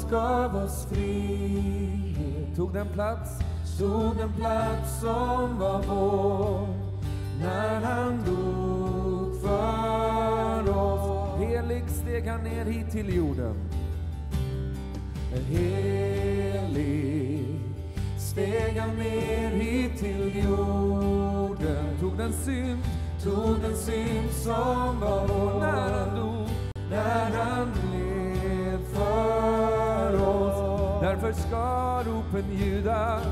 gav oss frihet. Tog den plats som var vår när han dog för oss. Helig steg han ner hit till jorden. Helig steg han ner hit till jorden. Tog den synd som var vår när han led för oss. Därför ska ropen ljuda.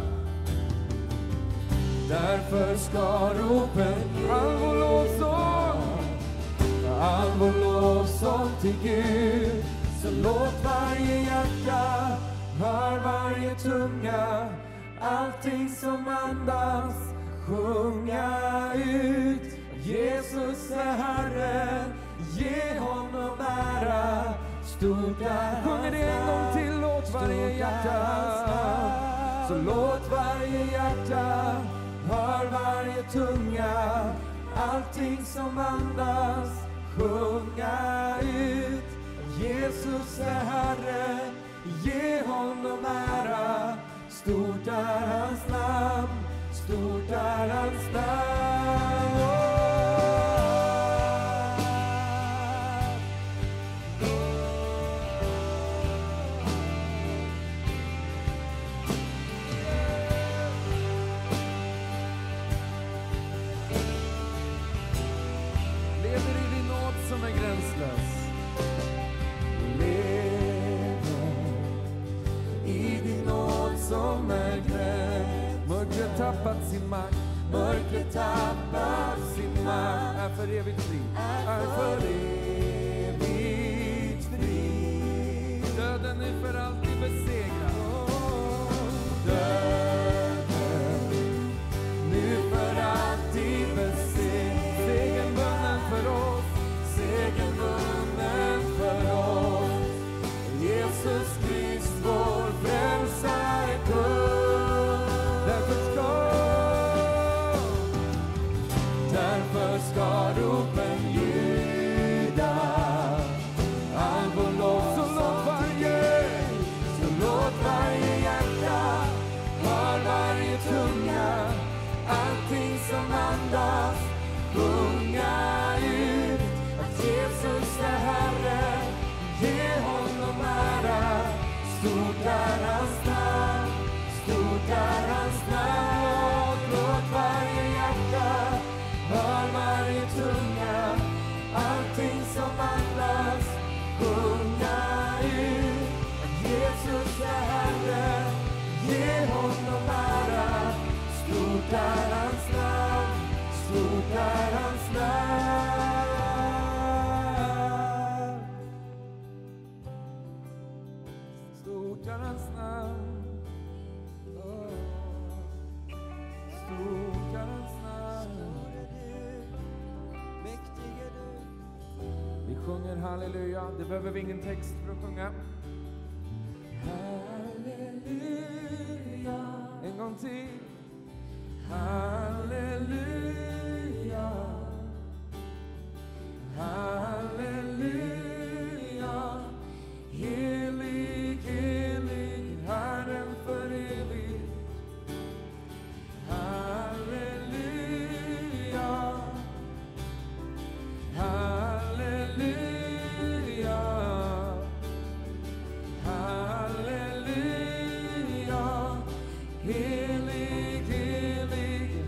All vår lovsång till Gud. Så låt varje hjärta, hör varje tunga, allting som andas sjunga ut. Jesus är Herre, ge honom ära. Stort är sjunger det en gång till, låt varje hjärta. Så låt varje hjärta, hör varje tunga, allting som andas sjunga ut. Jesus är Herre, ge honom ära. Stort är hans namn, stort är hans namn. Som är gränslös. Lever i din nåd som är gränslös. Mörkret tappat sin makt. Är för evigt fri. Döden är för alltid besegrad. Döden nu för alltid besegrad. Segern vunnen för oss. Segern vunnen för oss. Jesus Krist vår frälsare kung. Därför ska ropen ljuda. All vår lov, så låt varje hjärta, hör varje tunga, allting som andas sjunga ut. Jesus är Herre, ge honom ära. Stort är hans namn, stort är hans namn. Låt varje hjärta, hör varje tunga, allting som andas sjunga ut. Jesus är Herre, ge honom ära. Stort är hans namn, stort är hans namn. Stort är hans namn. Stort är hans namn. Mäktig är du. Vi sjunger halleluja. Det behöver vi ingen text för att sjunga. Halleluja. En gång till. Halleluja. Halleluja. Helig, helig, Herren för evigt. Halleluja. Halleluja. Halleluja. Helig, helig,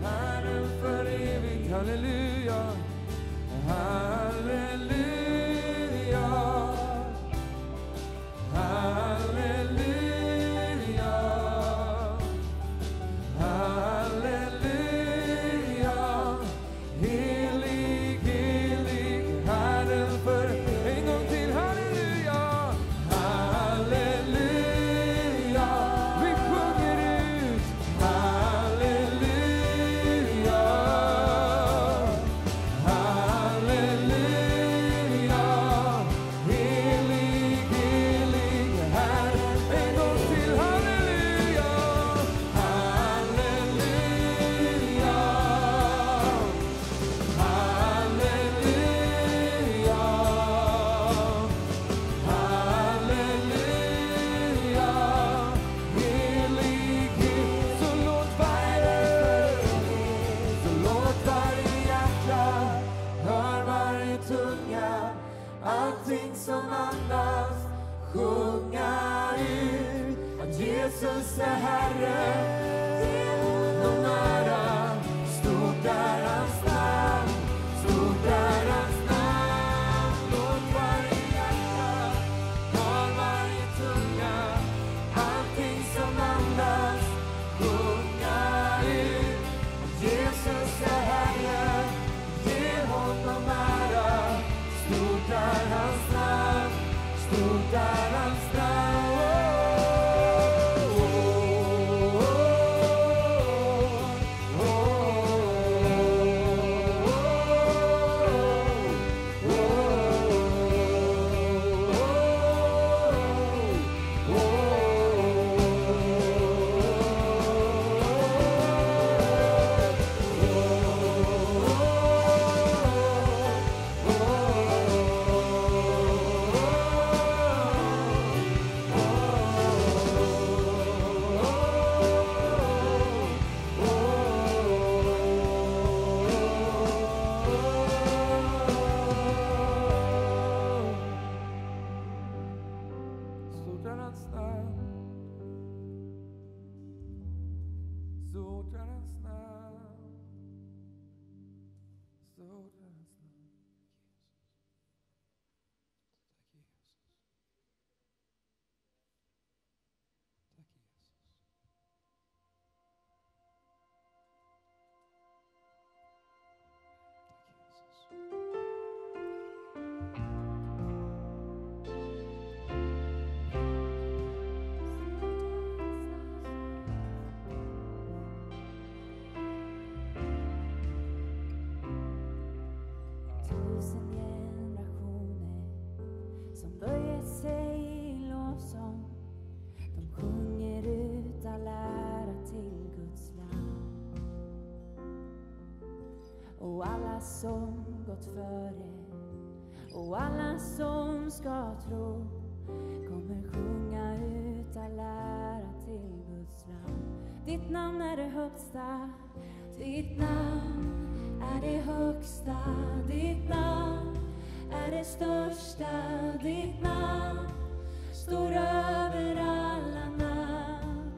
böjer sig i lovsång. De sjunger ut all ära till Guds lam. Och alla som gått före och alla som ska tro kommer sjunga ut all ära till Guds lam. Ditt namn är det högsta, ditt namn är det högsta, ditt namn är det största, ditt namn står över alla namn.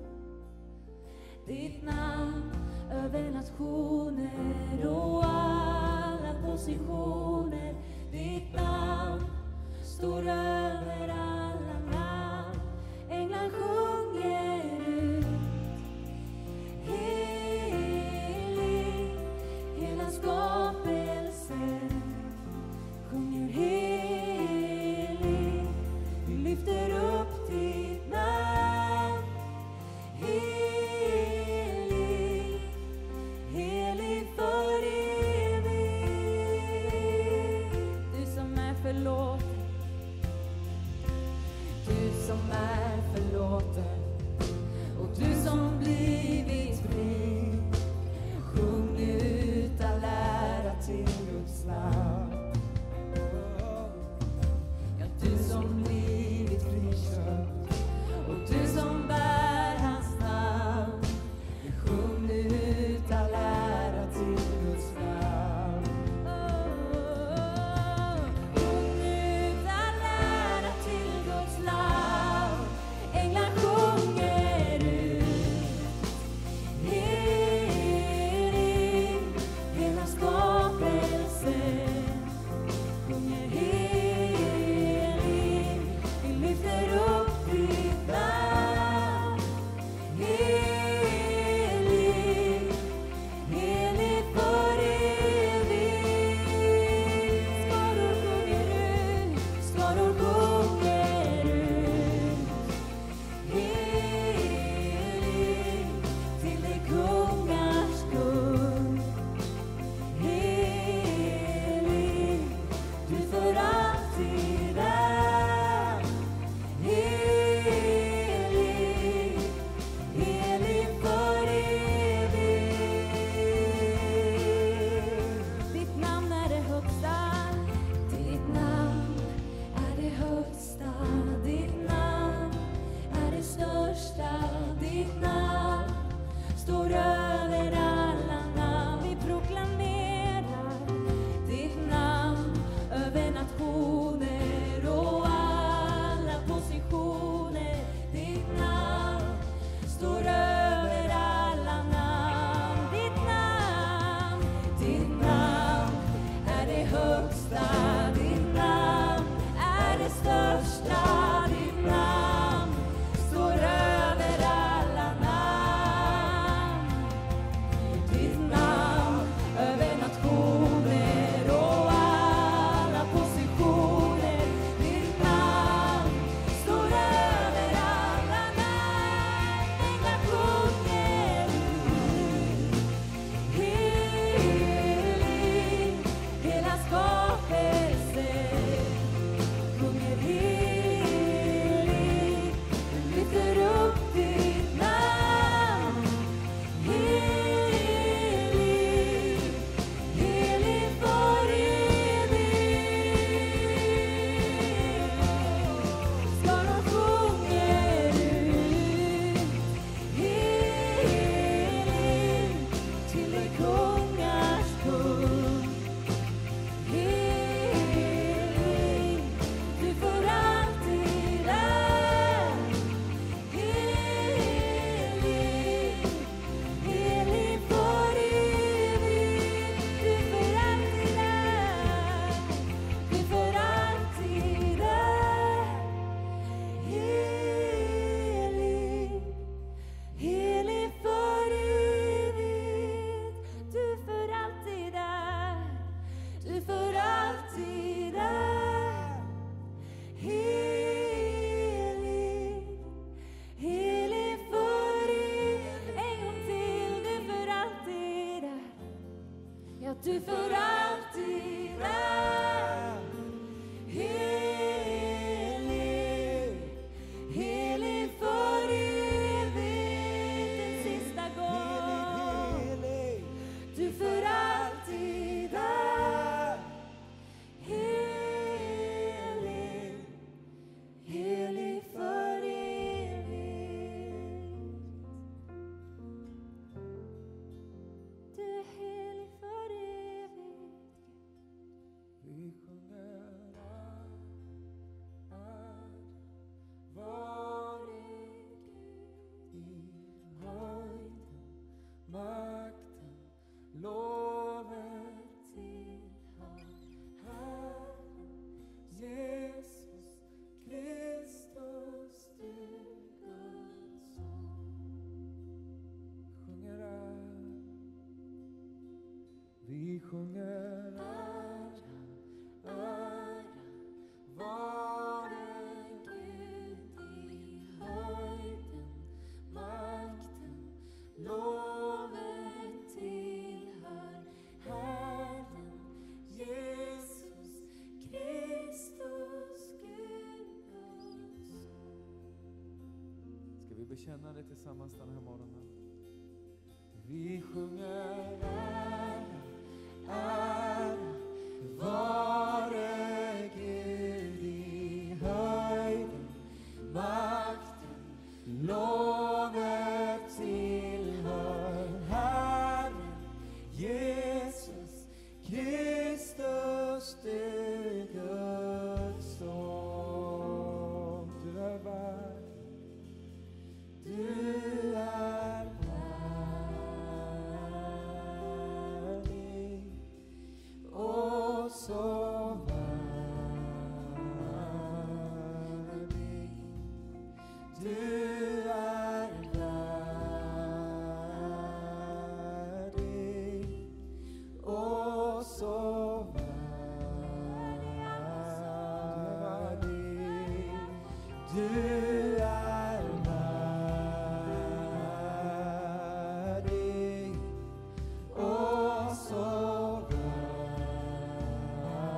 Ditt namn över nationer och alla positioner. Ditt namn står över alla namn. Änglar sjunger ut. Helig, hela skapelsen sjunger helig. Vi lyfter upp ditt namn. Helig, helig för evigt. Du som är förlåten, du som är förlåten, och du som blivit fri, sjung ut all ära till Guds namn. Ja, du som blivit friköpt och du som bär hans namn, sjung ut all ära till Guds namn. Sjung ut all ära till Guds namn. Änglar sjunger ut. Helig, hela skapelsen sjunger helig. Vi lyfter upp ditt namn. Helig, helig för evigt. Skaror sjunger ut, skaror sjunger ut. Helig, till de kungars kung. Helig, du för alltid är. Helig, helig för evigt. Ditt namn är det högsta, ditt namn är det högsta, ditt namn är det största, ditt namn står över alla namn. Vi proklamerar ditt namn över nationer och alla positioner. Ditt namn står över alla namn. Ditt namn är det högsta, ditt namn är det största, ditt namn står över alla namn. Ditt namn över nationer och alla positioner. Ditt namn står över alla namn. Änglar sjunger ut. Helig, hela skapelsen sjunger helig. Vi lyfter upp ditt namn. Helig, helig för evigt. Skaror sjunger ut. Helig, till de kungars kung. Helig, du för alltid är. Helig, helig för evigt. Du för alltid är. Du för alltid är. Helig, helig för evigt. Du för alltid är. Du för alltid är. Helig, helig för evigt. En gång till, du för alltid är. Ja, du för alltid är. Helig, du för alltid är. Helig, helig för evigt. Du är helig för evigt. Vi sjunger vare Gud i höjden, makten, lovet tillhör Herren Jesus Kristus, du Guds son. Sjunger vi sjunger ära vare Gud i höjden, makten, lovet tillhör Herren Jesus Kristus, Guds son. Ska vi bekänna det tillsammans den här morgonen? Vi sjunger ära vare Gud i höjden, makten, lovet tillhör Herren Jesus Kristus, du Guds son. Du är värd, du är värdig, och så värdig. Du är värdig, och så värdig. Du är värdig, och så värdig.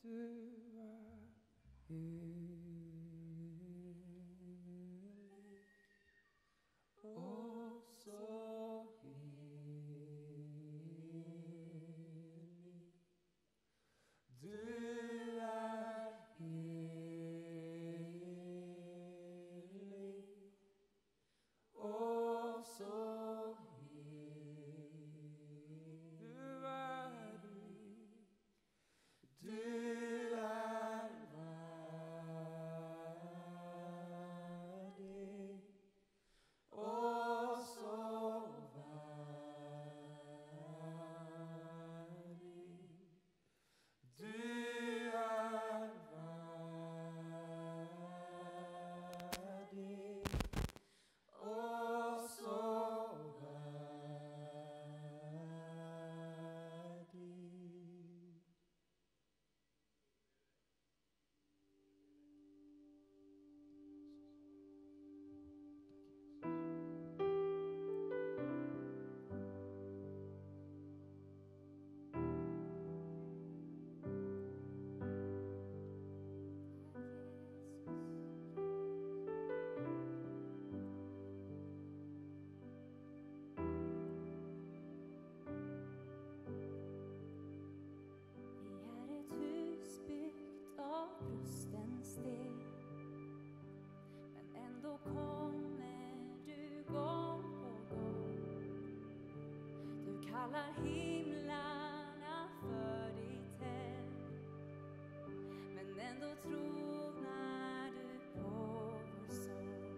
kallar himlarna för ditt hem. Men ändå tronar du på vår sång.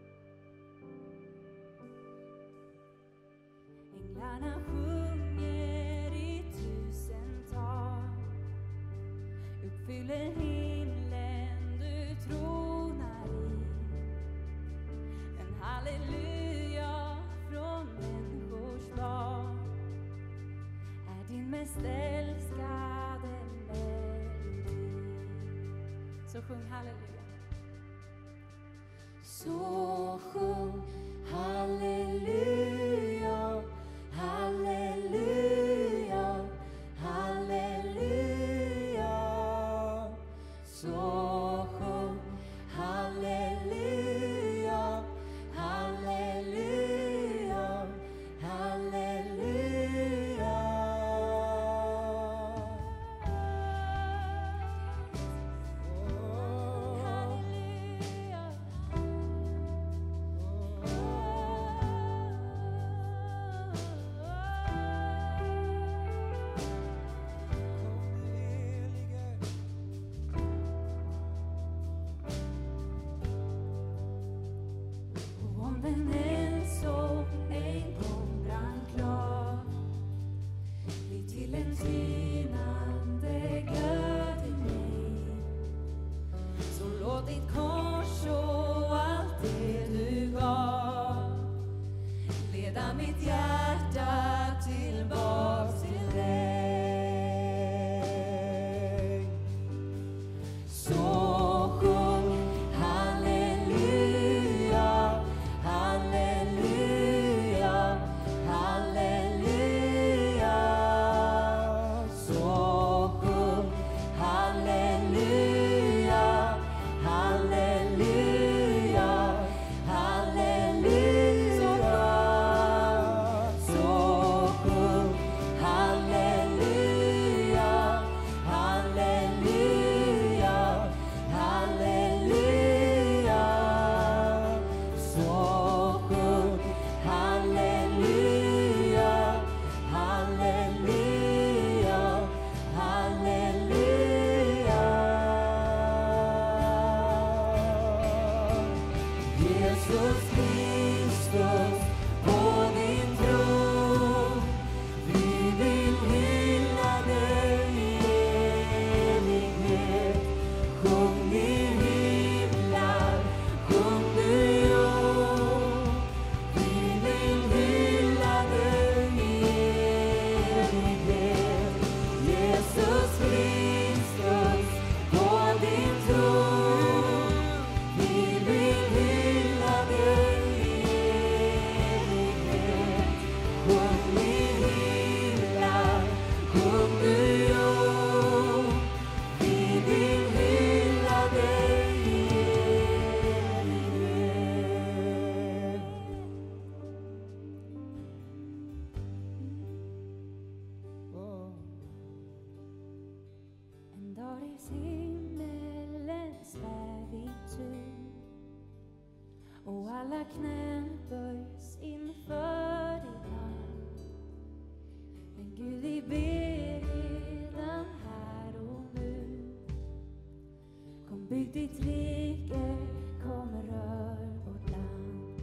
Änglarna sjunger i tusental, uppfyller himlen du tronar i. En halleluja från människors lag är din mest älskade melodi. Så sjung halleluja. Så sjung halleluja, halleluja, halleluja. Så sjung halleluja, halleluja, halleluja. Om den eld som en gång brann klar blir till en tynande glöd i mig, så låt ditt kors och allt det du gav leda mitt hjärta tillbaks till dig. Så sjung halleluja, halleluja, halleluja. Så sjung halleluja, halleluja, halleluja. Så sjung halleluja, halleluja, halleluja. Så sjung halleluja, halleluja, halleluja. Jesus Kristus på din tron, vi vill hylla dig i evighet. Sjung i himlar, sjung du jord, vi vill hylla dig i evighet. Jesus Kristus på din tron, vi vill hylla dig dag i himmelens servitut och alla knän böjs inför ditt namn. Men Gud, vi ber redan här och nu, kom bygg ditt rike, kom rör vårt land.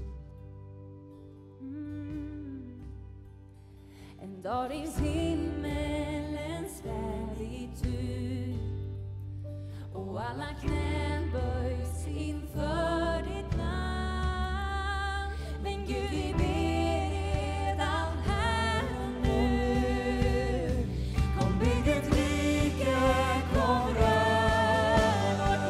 En dag i himmelens servitut och alla knän böjs inför ditt namn. Men Gud, vi ber redan här och nu, kom bygg ditt rike, kom rör vårt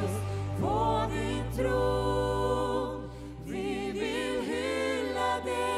tron, vi vill hylla dig.